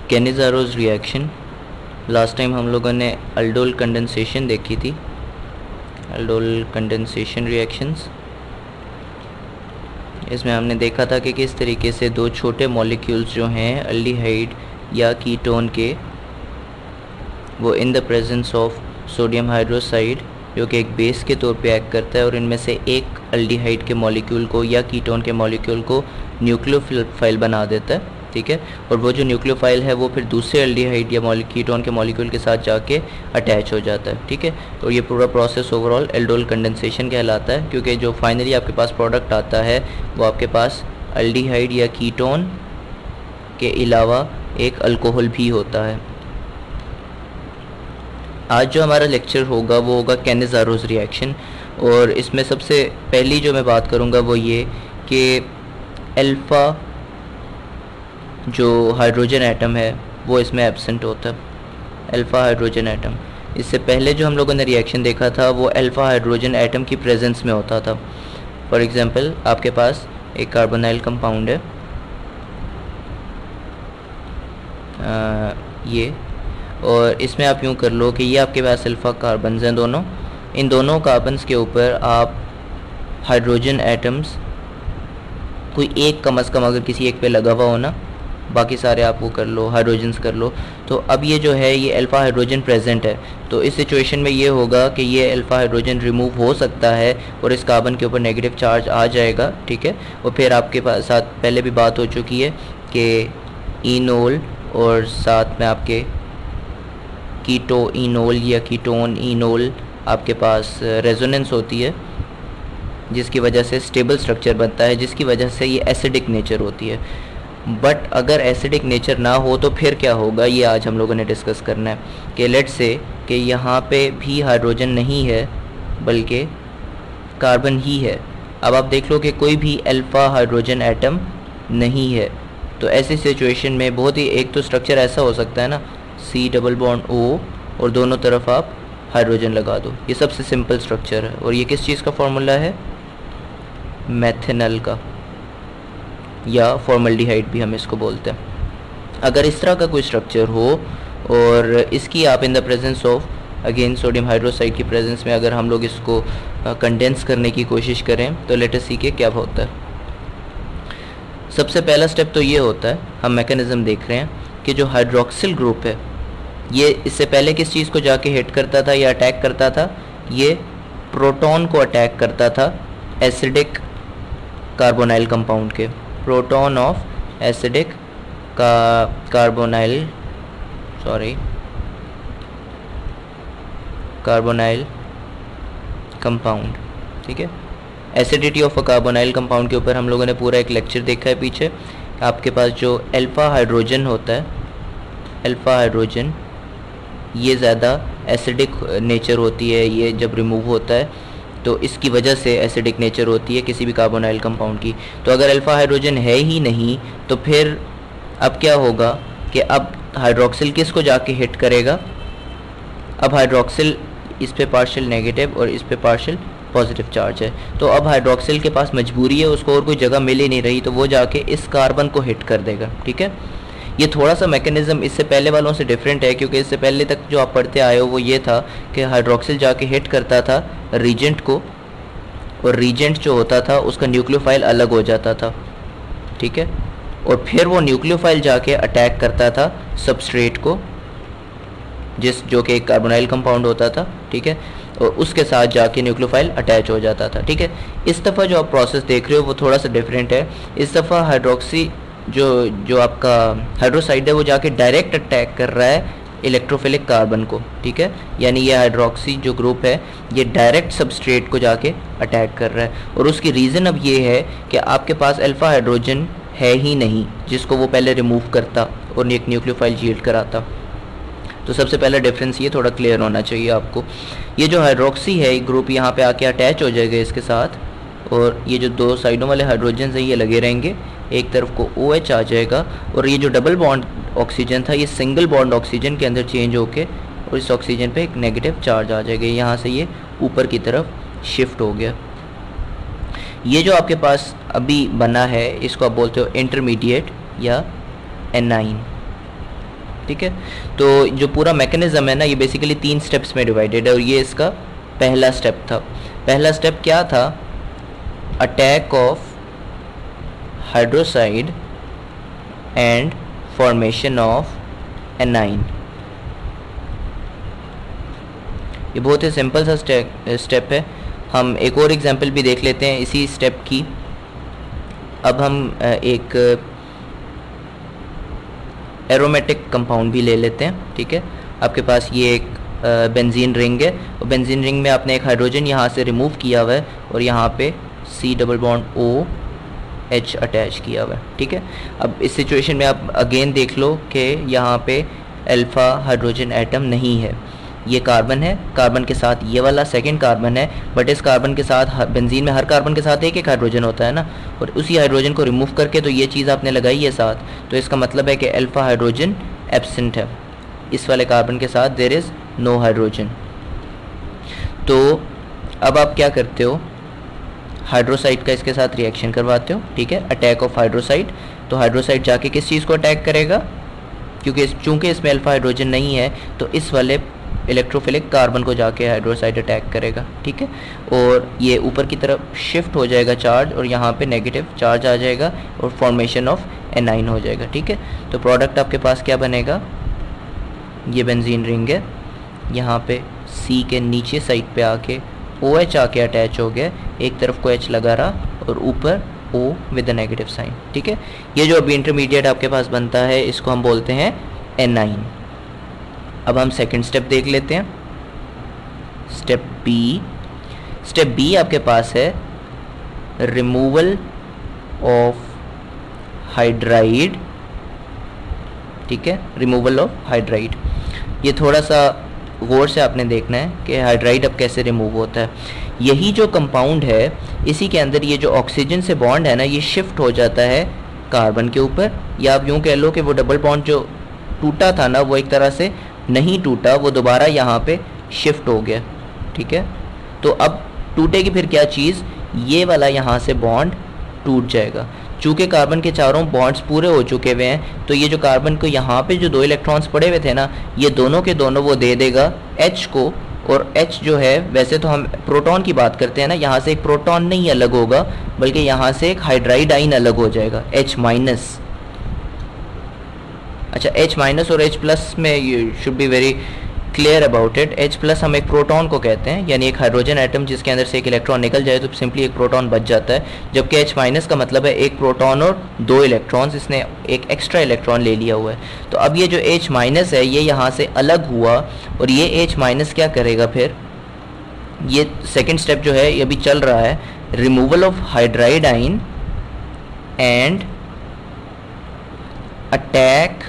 कैनिज़ारोस reaction. Last time हम लोगों ने अल्डोल कंडेंसेशन देखी थी, अल्डोल कंडेंसेशन रिएक्शंस। इसमें हमने देखा था कि किस तरीके से दो छोटे मॉलिक्यूल्स जो हैं अल्डिहाइड या कीटोन के, वो in the presence of sodium hydroxide जो कि एक बेस के तौर पे एक्ट करता है, और इनमें से एक अल्डिहाइड के मॉलिक्यूल को या कीटोन के मॉलिक्यूल को न्यूक्लियोफाइल बना देता है, ठीक है। और वो जो न्यूक्लियोफाइल है वो फिर दूसरे अल्डिहाइड या कीटोन के मॉलिक्यूल के साथ जाके अटैच हो जाता है, ठीक है। तो ये पूरा प्रोसेस ओवरऑल एल्डोल कंडेंसेशन कहलाता है, क्योंकि जो फाइनली आपके पास प्रोडक्ट आता है वो आपके पास अल्डिहाइड या कीटोन के अलावा एक अल्कोहल भी होता है। आज जो हमारा लेक्चर होगा वो होगा कैनिज़ारोस रिएक्शन, और इसमें सबसे पहली जो मैं बात करूँगा वो ये कि अल्फ़ा जो हाइड्रोजन एटम है वो इसमें एब्सेंट होता है, अल्फ़ा हाइड्रोजन एटम। इससे पहले जो हम लोगों ने रिएक्शन देखा था वो अल्फ़ा हाइड्रोजन एटम की प्रेजेंस में होता था। फॉर एग्जांपल आपके पास एक कार्बोनाइल कंपाउंड है, ये, और इसमें आप यूँ कर लो कि ये आपके पास अल्फ़ा कार्बन्स हैं दोनों, इन दोनों कार्बन्स के ऊपर आप हाइड्रोजन एटम्स कोई एक कम अज़ कम अगर किसी एक पे लगा हुआ हो ना, बाकी सारे आप वो कर लो, हाइड्रोजन्स कर लो। तो अब ये जो है ये अल्फ़ा हाइड्रोजन प्रेजेंट है, तो इस सिचुएशन में ये होगा कि ये अल्फ़ा हाइड्रोजन रिमूव हो सकता है और इस कार्बन के ऊपर नेगेटिव चार्ज आ जाएगा, ठीक है। और फिर आपके पास साथ पहले भी बात हो चुकी है कि इनोल और साथ में आपके कीटो इनोल या कीटोन इनोल आपके पास रेजोनेंस होती है, जिसकी वजह से स्टेबल स्ट्रक्चर बनता है, जिसकी वजह से ये एसिडिक नेचर होती है। बट अगर एसिडिक नेचर ना हो तो फिर क्या होगा, ये आज हम लोगों ने डिस्कस करना है कि लेट्स से कि यहाँ पे भी हाइड्रोजन नहीं है बल्कि कार्बन ही है। अब आप देख लो कि कोई भी अल्फ़ा हाइड्रोजन एटम नहीं है, तो ऐसी सिचुएशन में बहुत ही एक तो स्ट्रक्चर ऐसा हो सकता है ना, C डबल बॉन्ड O और दोनों तरफ आप हाइड्रोजन लगा दो, ये सबसे सिंपल स्ट्रक्चर है। और ये किस चीज़ का फार्मूला है, मेथनॉल का, या फॉर्मल्डिहाइड भी हम इसको बोलते हैं। अगर इस तरह का कोई स्ट्रक्चर हो और इसकी आप in the presence of again sodium hydroxide की प्रेजेंस में अगर हम लोग इसको कंडेंस करने की कोशिश करें तो लेट अस सी के क्या होता है। सबसे पहला स्टेप तो ये होता है, हम मैकेनिज्म देख रहे हैं कि जो हाइड्रोक्सिल ग्रुप है ये इससे पहले किस चीज़ को जाके हिट करता था या अटैक करता था, ये प्रोटॉन को अटैक करता था एसिडिक कार्बोनाइल कंपाउंड के, proton of acidic carbonyl compound, ठीक है। Acidity of a carbonyl compound के ऊपर हम लोगों ने पूरा एक लेक्चर देखा है पीछे। आपके पास जो अल्फ़ा हाइड्रोजन होता है, अल्फ़ा हाइड्रोजन ये ज़्यादा एसिडिक नेचर होती है, ये जब रिमूव होता है तो इसकी वजह से एसिडिक नेचर होती है किसी भी कार्बोनाइल कंपाउंड की। तो अगर अल्फ़ा हाइड्रोजन है ही नहीं तो फिर अब क्या होगा कि अब हाइड्रोक्सिल किस को जाके हिट करेगा, अब हाइड्रोक्सिल इस पे पार्शियल नेगेटिव और इस पे पार्शियल पॉजिटिव चार्ज है, तो अब हाइड्रोक्सिल के पास मजबूरी है, उसको और कोई जगह मिल ही नहीं रही, तो वो जाके इस कार्बन को हिट कर देगा, ठीक है। ये थोड़ा सा मैकेनिज्म इससे पहले वालों से डिफरेंट है, क्योंकि इससे पहले तक जो आप पढ़ते आए हो वो ये था कि हाइड्रोक्सिल जाके हिट करता था रीजेंट को, और रीजेंट जो होता था उसका न्यूक्लियोफाइल अलग हो जाता था, ठीक है। और फिर वो न्यूक्लियोफाइल जाके अटैक करता था सबस्ट्रेट को, जो कि एक कार्बोनाइल कंपाउंड होता था, ठीक है, और उसके साथ जाके न्यूक्लियोफाइल अटैच हो जाता था, ठीक है। इस दफ़ा जो आप प्रोसेस देख रहे हो वो थोड़ा सा डिफरेंट है। इस दफ़ा हाइड्रोक्सी जो आपका हाइड्रोसाइड है वो जाके डायरेक्ट अटैक कर रहा है इलेक्ट्रोफिलिक कार्बन को, ठीक है। यानी ये हाइड्रोक्सी जो ग्रुप है ये डायरेक्ट सबस्ट्रेट को जाके अटैक कर रहा है, और उसकी रीज़न अब ये है कि आपके पास अल्फ़ा हाइड्रोजन है ही नहीं जिसको वो पहले रिमूव करता और एक न्यूक्लियोफाइल यील्ड कराता। तो सबसे पहला डिफरेंस ये थोड़ा क्लियर होना चाहिए आपको। ये जो हाइड्रोक्सी है एक ग्रुप यहाँ पे आके अटैच हो जाएगा इसके साथ, और ये जो दो साइडों वाले हाइड्रोजन हैं ये लगे रहेंगे, एक तरफ को OH आ जाएगा, और ये जो डबल बॉन्ड ऑक्सीजन था ये सिंगल बॉन्ड ऑक्सीजन के अंदर चेंज होके और इस ऑक्सीजन पे एक नेगेटिव चार्ज आ जाएगा, यहाँ से ये ऊपर की तरफ शिफ्ट हो गया। ये जो आपके पास अभी बना है इसको आप बोलते हो इंटरमीडिएट या एनाइन, ठीक है। तो जो पूरा मैकेनिज्म है ना, ये बेसिकली 3 स्टेप्स में डिवाइडेड है और ये इसका पहला स्टेप था। पहला स्टेप क्या था? Attack of hydroxide and formation of anion. ये बहुत ही सिंपल सा स्टेप है। हम एक और एग्जांपल भी देख लेते हैं इसी स्टेप की। अब हम एक एरोमेटिक कंपाउंड भी ले लेते हैं, ठीक है। आपके पास ये एक बेंजीन रिंग है और बेंजीन रिंग में आपने एक हाइड्रोजन यहाँ से रिमूव किया हुआ है और यहाँ पे C double bond OH attach किया हुआ है, ठीक है। अब इस सिचुएशन में आप अगेन देख लो कि यहाँ पे अल्फ़ा हाइड्रोजन एटम नहीं है, ये कार्बन है, कार्बन के साथ ये वाला सेकंड कार्बन है, बट इस कार्बन के साथ बेंजीन में हर कार्बन के साथ एक एक हाइड्रोजन होता है ना, और उसी हाइड्रोजन को रिमूव करके तो ये चीज़ आपने लगाई है साथ, तो इसका मतलब है कि अल्फ़ा हाइड्रोजन एब्सेंट है। इस वाले कार्बन के साथ देयर इज़ नो हाइड्रोजन। तो अब आप क्या करते हो? हाइड्रोसाइड का इसके साथ रिएक्शन करवाते हो, ठीक है, अटैक ऑफ हाइड्रोसाइड। तो हाइड्रोसाइड जाके किस चीज़ को अटैक करेगा? क्योंकि चूँकि इसमें अल्फ़ा हाइड्रोजन नहीं है तो इस वाले इलेक्ट्रोफिलिक कार्बन को जाके हाइड्रोसाइड अटैक करेगा, ठीक है। और ये ऊपर की तरफ शिफ्ट हो जाएगा चार्ज और यहाँ पे नेगेटिव चार्ज आ जाएगा और फॉर्मेशन ऑफ एनाइन हो जाएगा, ठीक है। तो प्रोडक्ट आपके पास क्या बनेगा? ये बेंजीन रिंग है, यहाँ पे C के नीचे साइड पे आके OH आके अटैच हो गया, एक तरफ को H लगा रहा और ऊपर O with a negative sign, ठीक है। ये जो अभी इंटरमीडिएट आपके पास बनता है इसको हम बोलते हैं एनाइन। अब हम सेकंड स्टेप देख लेते हैं, स्टेप बी। स्टेप बी आपके पास है रिमूवल ऑफ हाइड्राइड, ठीक है, रिमूवल ऑफ हाइड्राइड। ये थोड़ा सा गौर से आपने देखना है कि हाइड्राइड अब कैसे रिमूव होता है। यही जो कंपाउंड है इसी के अंदर ये जो ऑक्सीजन से बॉन्ड है ना, ये शिफ्ट हो जाता है कार्बन के ऊपर, या आप यूँ कह लो कि वो डबल बॉन्ड जो टूटा था ना वो एक तरह से नहीं टूटा, वो दोबारा यहाँ पे शिफ्ट हो गया, ठीक है। तो अब टूटेगी फिर क्या चीज़? ये वाला यहाँ से बॉन्ड टूट जाएगा। चूँकि कार्बन के चारों बॉन्ड्स पूरे हो चुके हुए हैं तो ये जो कार्बन को यहाँ पे जो 2 इलेक्ट्रॉन्स पड़े हुए थे ना, ये दोनों के दोनों वो दे देगा H को, और H जो है, वैसे तो हम प्रोटॉन की बात करते हैं ना, यहाँ से एक प्रोटॉन नहीं अलग होगा बल्कि यहाँ से एक हाइड्राइड आइन अलग हो जाएगा, H-। अच्छा, H- और H+ में you should be very clear about it. H+ हम एक प्रोटॉन को कहते हैं, यानी एक हाइड्रोजन एटम जिसके अंदर से एक इलेक्ट्रॉन निकल जाए तो सिंपली एक प्रोटॉन बच जाता है, जबकि H- का मतलब है एक प्रोटॉन और 2 इलेक्ट्रॉन्स, इसने एक एक्स्ट्रा इलेक्ट्रॉन ले लिया हुआ है। तो अब ये जो H- है ये यहाँ से अलग हुआ और ये H- क्या करेगा फिर? ये सेकेंड स्टेप जो है ये अभी चल रहा है, removal of hydride ion and attack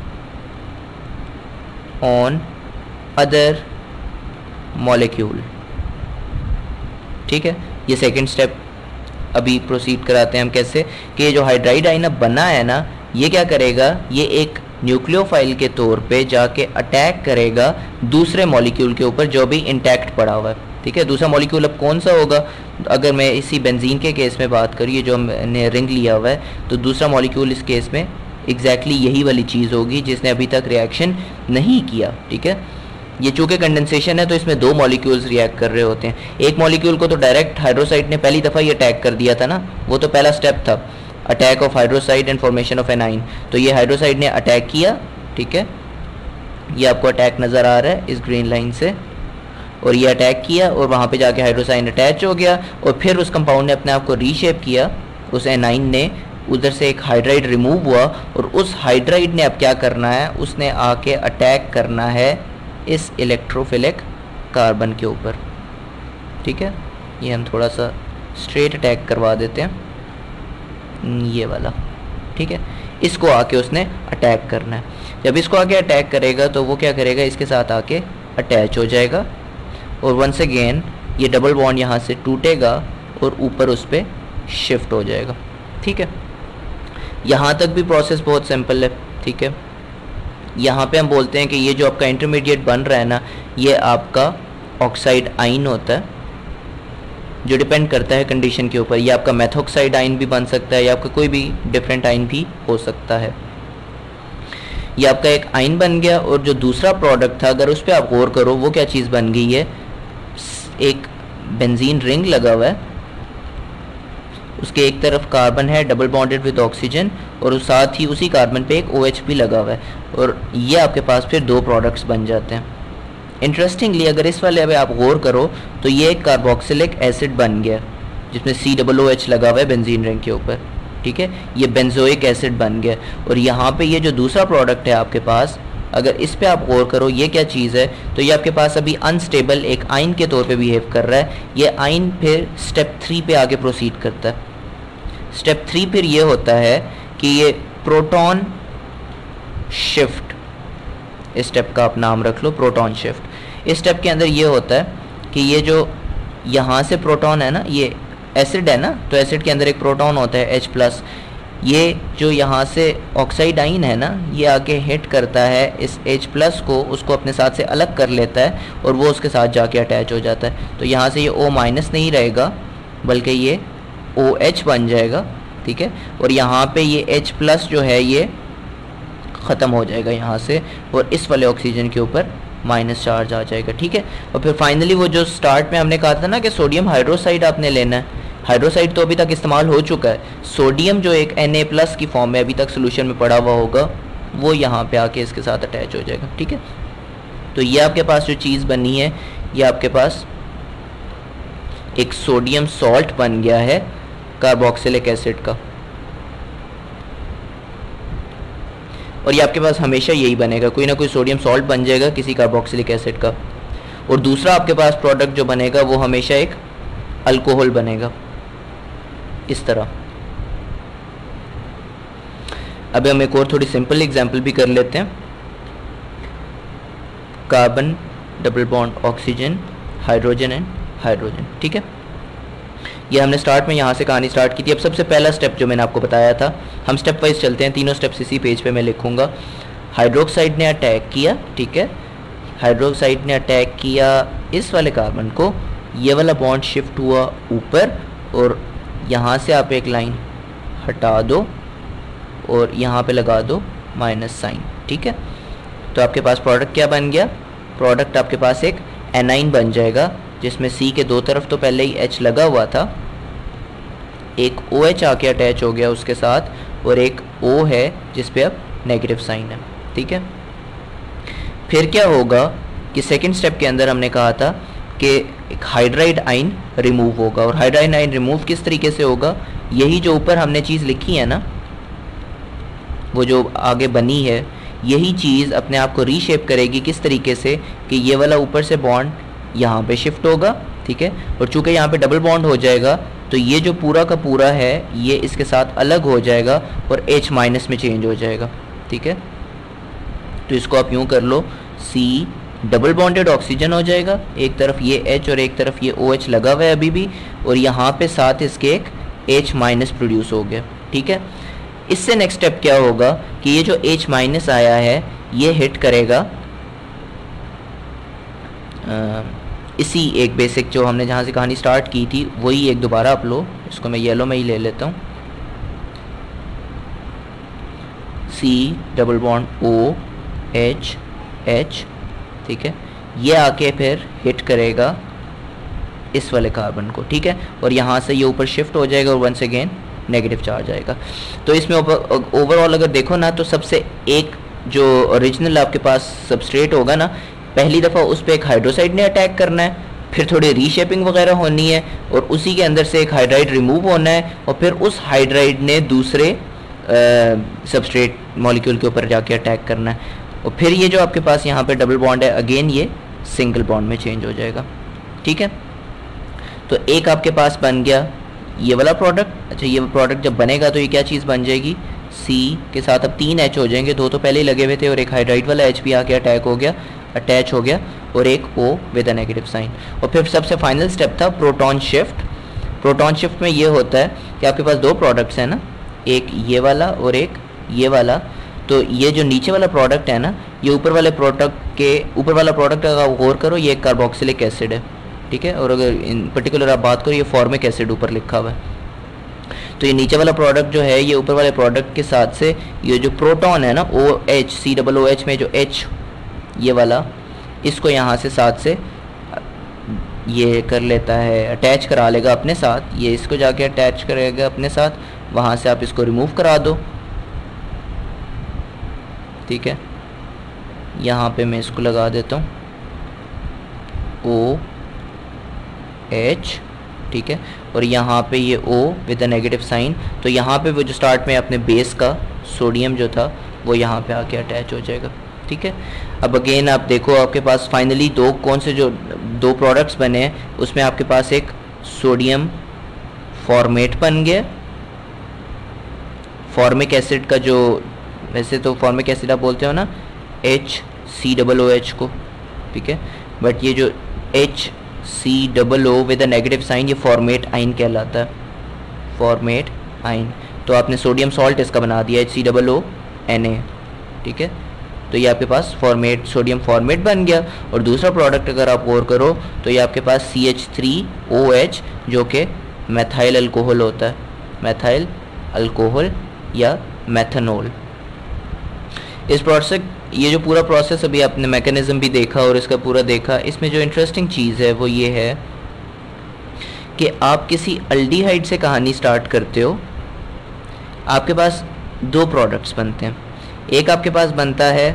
on other molecule, ठीक है। ये सेकंड स्टेप अभी प्रोसीड कराते हैं हम कैसे, कि ये जो हाइड्राइड आइन अब बना है ना, ये क्या करेगा? ये एक न्यूक्लियोफाइल के तौर पे जाके अटैक करेगा दूसरे मॉलिक्यूल के ऊपर जो भी इंटैक्ट पड़ा हुआ है, ठीक है। दूसरा मॉलिक्यूल अब कौन सा होगा? अगर मैं इसी बेंजीन के केस में बात करूँ, ये जो हमने रिंग लिया हुआ है, तो दूसरा मॉलिक्यूल इस केस में एग्जैक्टली यही वाली चीज़ होगी जिसने अभी तक रिएक्शन नहीं किया, ठीक है। ये चूँकि कंडेंसेशन है तो इसमें 2 मॉलिक्यूल्स रिएक्ट कर रहे होते हैं। एक मॉलिक्यूल को तो डायरेक्ट हाइड्रोसाइड ने पहली दफ़ा ही अटैक कर दिया था ना, वो तो पहला स्टेप था, attack of hydroxide and formation of anion. तो ये हाइड्रोसाइड ने अटैक किया, ठीक है, ये आपको अटैक नज़र आ रहा है इस ग्रीन लाइन से, और ये अटैक किया और वहाँ पे जाके हाइड्रोसाइड अटैच हो गया और फिर उस कंपाउंड ने अपने आप को रीशेप किया, उस एनाइन ने, उधर से एक हाइड्राइड रिमूव हुआ और उस हाइड्राइड ने अब क्या करना है? उसने आके अटैक करना है इस इलेक्ट्रोफिलिक कार्बन के ऊपर, ठीक है। ये हम थोड़ा सा स्ट्रेट अटैक करवा देते हैं, ये वाला, ठीक है। इसको आके उसने अटैक करना है। जब इसको आके अटैक करेगा तो वो क्या करेगा? इसके साथ आके अटैच हो जाएगा और वंस अगेन ये डबल बॉन्ड यहाँ से टूटेगा और ऊपर उस पर शिफ्ट हो जाएगा, ठीक है। यहाँ तक भी प्रोसेस बहुत सिंपल है, ठीक है। यहाँ पे हम बोलते हैं कि ये जो आपका इंटरमीडिएट बन रहा है ना, ये आपका ऑक्साइड आइन होता है जो डिपेंड करता है कंडीशन के ऊपर। ये आपका मेथॉक्साइड आइन भी बन सकता है या आपका कोई भी डिफरेंट आइन भी हो सकता है। ये आपका एक आइन बन गया, और जो दूसरा प्रोडक्ट था अगर उस पर आप गौर करो वो क्या चीज़ बन गई है, एक बेंजीन रिंग लगा हुआ है, उसके एक तरफ कार्बन है डबल बॉन्डेड विद ऑक्सीजन, और उस साथ ही उसी कार्बन पे एक OH भी लगा हुआ है, और ये आपके पास फिर दो प्रोडक्ट्स बन जाते हैं। इंटरेस्टिंगली अगर इस वाले पे आप गौर करो तो ये एक कार्बोक्सिलिक एसिड बन गया जिसमें COOH लगा हुआ है बेंजीन रिंग के ऊपर, ठीक है, ये बेंजोइक एसिड बन गया। और यहाँ पे ये जो दूसरा प्रोडक्ट है आपके पास, अगर इस पे आप गौर करो ये क्या चीज़ है, तो ये आपके पास अभी अनस्टेबल एक आइन के तौर पे बिहेव कर रहा है। ये आइन फिर स्टेप 3 पे आगे प्रोसीड करता है। स्टेप 3 फिर ये होता है कि ये प्रोटॉन शिफ्ट, इस स्टेप का आप नाम रख लो प्रोटॉन शिफ्ट। इस स्टेप के अंदर ये होता है कि ये जो यहाँ से प्रोटॉन है ना, ये एसिड है ना, तो एसिड के अंदर एक प्रोटॉन होता है H+, ये जो यहाँ से ऑक्साइड आइन है ना, ये आके हिट करता है इस H+ को, उसको अपने साथ से अलग कर लेता है और वो उसके साथ जाके अटैच हो जाता है। तो यहाँ से ये O- नहीं रहेगा बल्कि ये OH बन जाएगा, ठीक है, और यहाँ पे ये H+ जो है ये ख़त्म हो जाएगा यहाँ से, और इस वाले ऑक्सीजन के ऊपर माइनस चार्ज आ जाएगा, ठीक है। और फिर फाइनली वो जो स्टार्ट में हमने कहा था ना कि सोडियम हाइड्रोक्साइड आपने लेना है, हाइड्रोक्साइड तो अभी तक इस्तेमाल हो चुका है, सोडियम जो एक Na+ की फॉर्म में अभी तक सोल्यूशन में पड़ा हुआ होगा वो यहाँ पे आके इसके साथ अटैच हो जाएगा, ठीक है। तो ये आपके पास जो चीज़ बनी है, ये आपके पास एक सोडियम सॉल्ट बन गया है कार्बोक्सिलिक एसिड का, और ये आपके पास हमेशा यही बनेगा, कोई ना कोई सोडियम सॉल्ट बन जाएगा किसी कार्बोक्सिलिक एसिड का। और दूसरा आपके पास प्रोडक्ट जो बनेगा वो हमेशा एक अल्कोहल बनेगा इस तरह। अभी हम एक और थोड़ी सिंपल एग्जांपल भी कर लेते हैं। Carbon double bond oxygen, hydrogen and hydrogen, ठीक है। ये हमने स्टार्ट में यहाँ से कहानी स्टार्ट की थी। अब सबसे पहला स्टेप जो मैंने आपको बताया था, हम स्टेप वाइज चलते हैं, तीनों स्टेप्स इसी पेज पे मैं लिखूँगा। हाइड्रोक्साइड ने अटैक किया, ठीक है, हाइड्रोक्साइड ने अटैक किया इस वाले कार्बन को, ये वाला बॉन्ड शिफ्ट हुआ ऊपर, और यहाँ से आप एक लाइन हटा दो और यहाँ पे लगा दो माइनस साइन, ठीक है। तो आपके पास प्रोडक्ट क्या बन गया, प्रोडक्ट आपके पास एक एनाइन बन जाएगा जिसमें C के दो तरफ तो पहले ही H लगा हुआ था, एक OH आके अटैच हो गया उसके साथ, और एक O है जिस पे अब नेगेटिव साइन है, ठीक है। फिर क्या होगा कि सेकंड स्टेप के अंदर हमने कहा था कि एक हाइड्राइड आइन रिमूव होगा, और हाइड्राइड आइन रिमूव किस तरीके से होगा, यही जो ऊपर हमने चीज़ लिखी है ना, वो जो आगे बनी है, यही चीज़ अपने आप को रीशेप करेगी किस तरीके से कि ये वाला ऊपर से बॉन्ड यहाँ पे शिफ्ट होगा, ठीक है, और चूंकि यहाँ पे डबल बॉन्ड हो जाएगा तो ये जो पूरा का पूरा है ये इसके साथ अलग हो जाएगा और H- में चेंज हो जाएगा, ठीक है। तो इसको आप यूँ कर लो, C डबल बॉन्डेड ऑक्सीजन हो जाएगा, एक तरफ ये H और एक तरफ ये OH लगा हुआ है अभी भी, और यहाँ पे साथ इसके एक H- प्रोड्यूस हो गया, ठीक है। इससे नेक्स्ट स्टेप क्या होगा कि ये जो H- आया है ये हिट करेगा इसी एक बेसिक जो हमने जहाँ से कहानी स्टार्ट की थी वही एक दोबारा आप लो, इसको मैं येलो में ही ले लेता हूँ, C डबल बॉन्ड OH, ठीक है, ये आके फिर हिट करेगा इस वाले कार्बन को, ठीक है, और यहाँ से ये ऊपर शिफ्ट हो जाएगा और वंस अगेन नेगेटिव चार्ज आएगा। तो इसमें ओवरऑल अगर देखो ना तो सबसे एक जो ओरिजिनल आपके पास सबस्ट्रेट होगा ना, पहली दफ़ा उस पर एक हाइड्रोक्साइड ने अटैक करना है, फिर थोड़ी रीशेपिंग वगैरह होनी है, और उसी के अंदर से एक हाइड्राइड रिमूव होना है, और फिर उस हाइड्राइड ने दूसरे सबस्ट्रेट मॉलिक्यूल के ऊपर जाके अटैक करना है, और फिर ये जो आपके पास यहाँ पे डबल बॉन्ड है अगेन ये सिंगल बॉन्ड में चेंज हो जाएगा, ठीक है। तो एक आपके पास बन गया ये वाला प्रोडक्ट। अच्छा, ये प्रोडक्ट जब बनेगा तो ये क्या चीज़ बन जाएगी, C के साथ अब 3 H हो जाएंगे, 2 तो पहले ही लगे हुए थे, और एक हाइड्राइड वाला H भी आके अटैच हो गया, और एक O with a negative sign. और फिर सबसे फाइनल स्टेप था प्रोटॉन शिफ्ट। प्रोटॉन शिफ्ट में ये होता है कि आपके पास 2 प्रोडक्ट्स हैं ना, एक ये वाला और एक ये वाला, तो ये जो नीचे वाला प्रोडक्ट है ना, ये ऊपर वाले प्रोडक्ट के ऊपर वाला प्रोडक्ट अगर आप गौर करो ये एक कार्बोक्सिलिक एसिड है, ठीक है, और अगर इन पर्टिकुलर आप बात करो ये फॉर्मिक एसिड ऊपर लिखा हुआ है। तो ये नीचे वाला प्रोडक्ट जो है ये ऊपर वाले प्रोडक्ट के साथ से ये जो प्रोटॉन है ना OH COOH में जो H ये वाला, इसको यहाँ से साथ से ये कर लेता है, अटैच करा लेगा अपने साथ, ये इसको जाके अटैच करेगा अपने साथ, वहाँ से आप इसको रिमूव करा दो। ठीक है, यहाँ पे मैं इसको लगा देता हूँ OH, ठीक है, और यहाँ पे ये O with a negative sign, तो यहाँ पे वो जो स्टार्ट में अपने बेस का सोडियम जो था वो यहाँ पे आके अटैच हो जाएगा। ठीक है, अब अगेन आप देखो आपके पास फाइनली कौन से जो दो प्रोडक्ट्स बने हैं, उसमें आपके पास एक सोडियम फॉर्मेट बन गया, फॉर्मिक एसिड का जो, वैसे तो फॉर्मिक एसिड आप बोलते हो ना HCOOH को, ठीक है, बट ये जो HCOO with a negative sign ये फॉर्मेट आइन कहलाता है, फॉर्मेट आइन। तो आपने सोडियम सॉल्ट इसका बना दिया HCOONA। ठीक है, तो ये आपके पास फॉर्मेट सोडियम फॉर्मेट बन गया। और दूसरा प्रोडक्ट अगर आप और करो तो ये आपके पास CH3OH जो कि मेथाइल अल्कोहल होता है, मेथाइल अल्कोहल या मेथनॉल। इस प्रोसेस, ये जो पूरा प्रोसेस अभी आपने मैकेनिज्म भी देखा और इसका पूरा देखा, इसमें जो इंटरेस्टिंग चीज़ है वो ये है कि आप किसी अल्डिहाइड से कहानी स्टार्ट करते हो, आपके पास दो प्रोडक्ट्स बनते हैं, एक आपके पास बनता है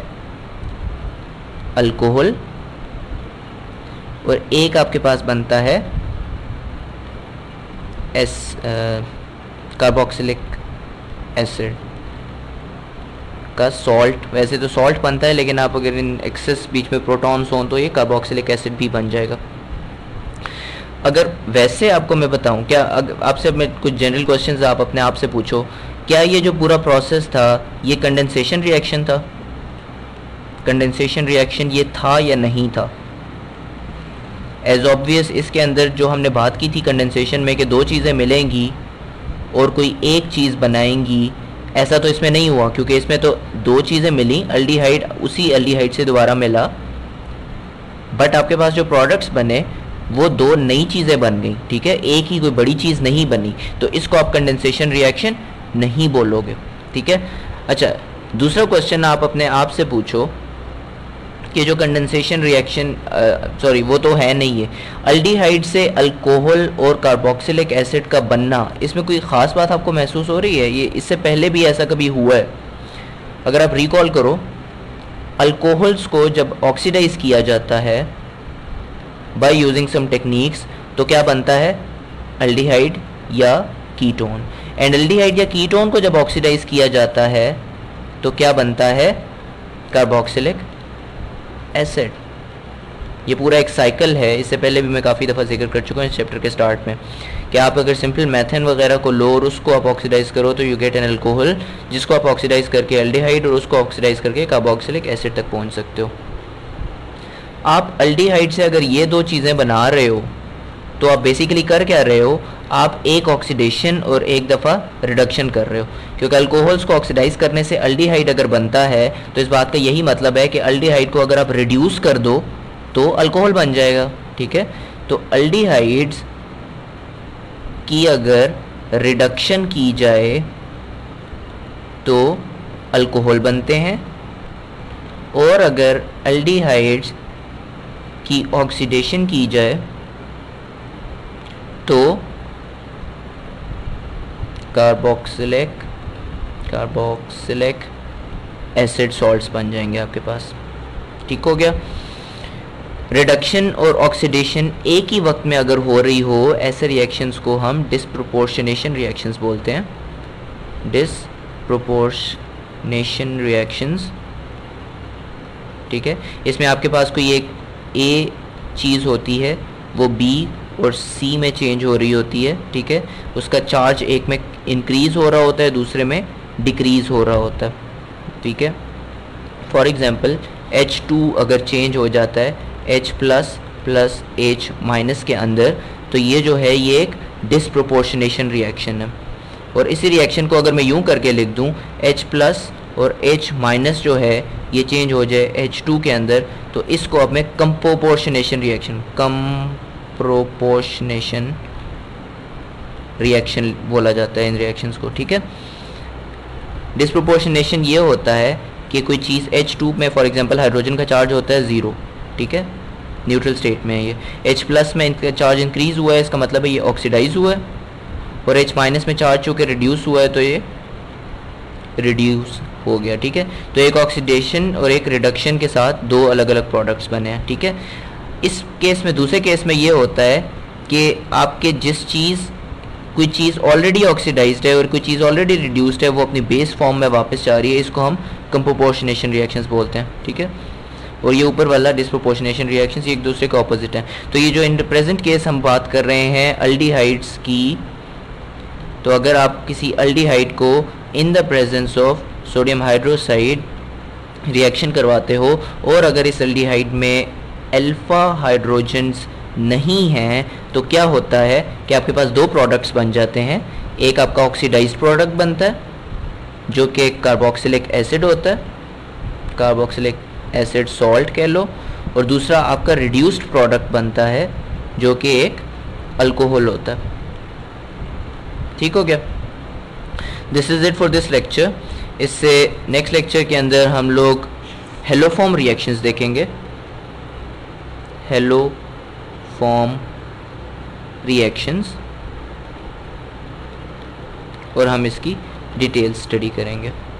अल्कोहल और एक आपके पास बनता है कार्बोक्सिलिक एसिड का सॉल्ट। वैसे तो सॉल्ट बनता है, लेकिन आप अगर इन एक्सेस बीच में प्रोटॉन्स हों तो ये कार्बोक्सिलिक एसिड भी बन जाएगा। अगर वैसे आपको मैं बताऊं, क्या आपसे मैं कुछ जनरल क्वेश्चंस आप अपने आप से पूछो, क्या ये जो पूरा प्रोसेस था ये कंडेंसेशन रिएक्शन था? कंडेंसेशन रिएक्शन ये था या नहीं था? एज ऑब्वियस इसके अंदर जो हमने बात की थी कंडेंसेशन में कि दो चीज़ें मिलेंगी और कोई एक चीज़ बनाएंगी, ऐसा तो इसमें नहीं हुआ, क्योंकि इसमें तो दो चीज़ें मिली, अल्डिहाइड उसी अल्डिहाइड से दोबारा मिला, बट आपके पास जो प्रोडक्ट्स बने वो दो नई चीज़ें बन गई। ठीक है, एक ही कोई बड़ी चीज़ नहीं बनी, तो इसको आप कंडेंसेशन रिएक्शन नहीं बोलोगे। ठीक है, अच्छा दूसरा क्वेश्चन आप अपने आप से पूछो कि जो कंडेंसेशन रिएक्शन सॉरी वो तो है नहीं है, अल्डिहाइड से अल्कोहल और कार्बोक्सिलिक एसिड का बनना, इसमें कोई ख़ास बात आपको महसूस हो रही है? ये इससे पहले भी ऐसा कभी हुआ है? अगर आप रिकॉल करो, अल्कोहल्स को जब ऑक्सीडाइज किया जाता है बाय यूजिंग सम टेक्निक्स, तो क्या बनता है? अल्डिहाइड या कीटोन। एंड अल्डिहाइड या कीटोन को जब ऑक्सीडाइज किया जाता है तो क्या बनता है? Carboxylic acid. ये पूरा एक साइकिल है, इससे पहले भी मैं काफ़ी दफ़ा जिक्र कर चुका हूँ इस चैप्टर के स्टार्ट में, कि आप अगर सिंपल मेथेन वगैरह को लो और उसको आप ऑक्सीडाइज करो तो यू गेट एन अल्कोहल, जिसको आप ऑक्सीडाइज करके अल्डिहाइड और उसको ऑक्सीडाइज करके कार्बोक्सिलिक एसिड तक पहुँच सकते हो। आप अल्डिहाइड से अगर ये दो चीज़ें बना रहे हो तो आप बेसिकली कर क्या रहे हो? आप एक ऑक्सीडेशन और एक दफ़ा रिडक्शन कर रहे हो, क्योंकि अल्कोहल्स को ऑक्सीडाइज करने से अल्डिहाइड अगर बनता है तो इस बात का यही मतलब है कि अल्डिहाइड को अगर आप रिड्यूस कर दो तो अल्कोहल बन जाएगा। ठीक है, तो अल्डिहाइड्स की अगर रिडक्शन की जाए तो अल्कोहल बनते हैं, और अगर अल्डिहाइड्स की ऑक्सीडेशन की जाए तो कार्बोक्सिलिक एसिड सॉल्ट्स बन जाएंगे आपके पास। ठीक हो गया। रिडक्शन और ऑक्सीडेशन एक ही वक्त में अगर हो रही हो, ऐसे रिएक्शंस को हम डिस्प्रोपोर्शनेशन रिएक्शंस बोलते हैं। डिस्प्रोपोर्शनेशन रिएक्शंस, ठीक है, इसमें आपके पास कोई एक ए चीज़ होती है, वो बी और सी में चेंज हो रही होती है। ठीक है, उसका चार्ज एक में इंक्रीज़ हो रहा होता है, दूसरे में डिक्रीज़ हो रहा होता है। ठीक है, फॉर एग्जांपल H2 अगर चेंज हो जाता है H plus plus H minus के अंदर, तो ये जो है ये एक डिस्प्रोपोर्शनेशन रिएक्शन है। और इसी रिएक्शन को अगर मैं यूं करके लिख दूं, H प्लस और H माइनस जो है ये चेंज हो जाए H2 के अंदर, तो इसको अब मैं कंप्रोपोर्शनेशन रिएक्शन, कंप्रोपोर्शनेशन रिएक्शन बोला जाता है इन रिएक्शंस को, ठीक है। डिस्प्रोपोर्शनेशन ये होता है कि कोई चीज़ H2 में फॉर एग्जांपल हाइड्रोजन का चार्ज होता है 0, ठीक है, न्यूट्रल स्टेट में है ये। H+ में इनका चार्ज इंक्रीज़ हुआ है, इसका मतलब है ये ऑक्सीडाइज हुआ है, और H- में चार्ज चूँकि रिड्यूस हुआ है तो ये रिड्यूस हो गया, ठीक है। तो एक ऑक्सीडेशन और एक रिडक्शन के साथ दो अलग अलग प्रोडक्ट्स बने हैं, ठीक है। इस केस में, दूसरे केस में ये होता है कि आपके जिस चीज़, कोई चीज़ ऑलरेडी ऑक्सीडाइज्ड है और कोई चीज़ ऑलरेडी रिड्यूस्ड है, वो अपनी बेस फॉर्म में वापस जा रही है, इसको हम कंप्रोपोर्शनेशन रिएक्शंस बोलते हैं, ठीक है। और ये ऊपर वाला डिस्प्रोपोर्शनेशन रिएक्शंस, ये एक दूसरे के ऑपोजिट हैं। तो ये जो इन प्रेजेंट केस हम बात कर रहे हैं अल्डिहाइड्स की, तो अगर आप किसी अल्डिहाइड को in the presence of sodium hydroxide reaction करवाते हो और अगर इस अल्डिहाइड में अल्फा हाइड्रोजन्स नहीं हैं, तो क्या होता है कि आपके पास दो प्रोडक्ट्स बन जाते हैं। एक आपका ऑक्सीडाइज्ड प्रोडक्ट बनता है जो कि कार्बोक्सिलिक एसिड होता है, कार्बोक्सिलिक एसिड सॉल्ट कह लो, और दूसरा आपका रिड्यूस्ड प्रोडक्ट बनता है जो कि एक अल्कोहल होता है, ठीक हो गया। This is it for this lecture. इससे नेक्स्ट लेक्चर के अंदर हम लोग हेलोफॉर्म रिएक्शंस देखेंगे, हेलोफॉर्म रिएक्शंस, और हम इसकी डिटेल स्टडी करेंगे।